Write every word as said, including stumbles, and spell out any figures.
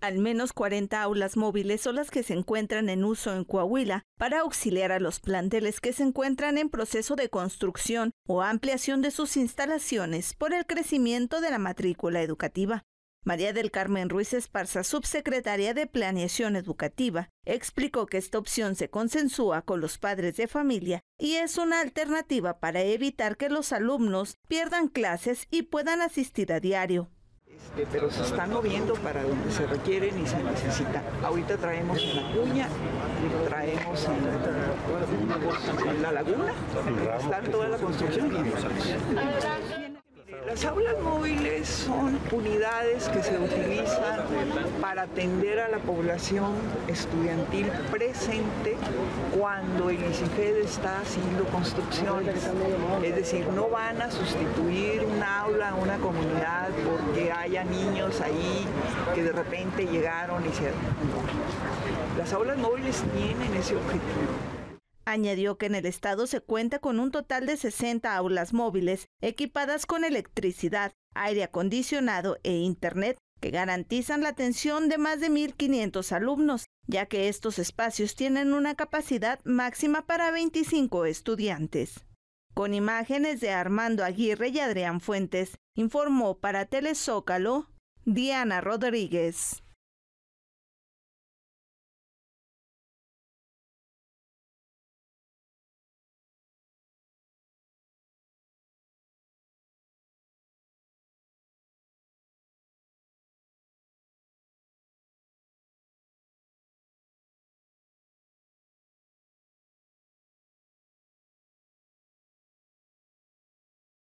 Al menos cuarenta aulas móviles son las que se encuentran en uso en Coahuila para auxiliar a los planteles que se encuentran en proceso de construcción o ampliación de sus instalaciones por el crecimiento de la matrícula educativa. María del Carmen Ruiz Esparza, subsecretaria de Planeación Educativa, explicó que esta opción se consensúa con los padres de familia y es una alternativa para evitar que los alumnos pierdan clases y puedan asistir a diario. Este, pero se están moviendo para donde se requieren y se necesitan. Ahorita traemos en La Cuña, traemos en, en La Laguna, están toda la construcción. Las aulas móviles son unidades que se utilizan para atender a la población estudiantil presente cuando el ICIFED está haciendo construcciones. Es decir, no van a sustituir un aula, una comunidad, porque haya niños ahí que de repente llegaron y se... Las aulas móviles tienen ese objetivo. Añadió que en el estado se cuenta con un total de sesenta aulas móviles equipadas con electricidad, aire acondicionado e internet que garantizan la atención de más de mil quinientos alumnos, ya que estos espacios tienen una capacidad máxima para veinticinco estudiantes. Con imágenes de Armando Aguirre y Adrián Fuentes, informó para Telezócalo Diana Rodríguez.